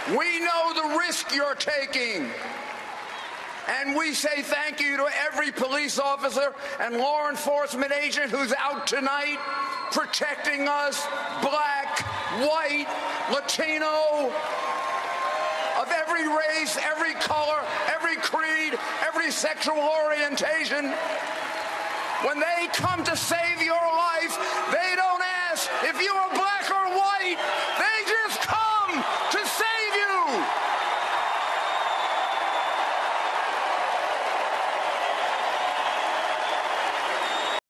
We know the risk you're taking. And we say thank you to every police officer and law enforcement agent who's out tonight protecting us, black, white, Latino, of every race, every color, every creed, every sexual orientation. When they come to save your life, they don't ask if you are black or white.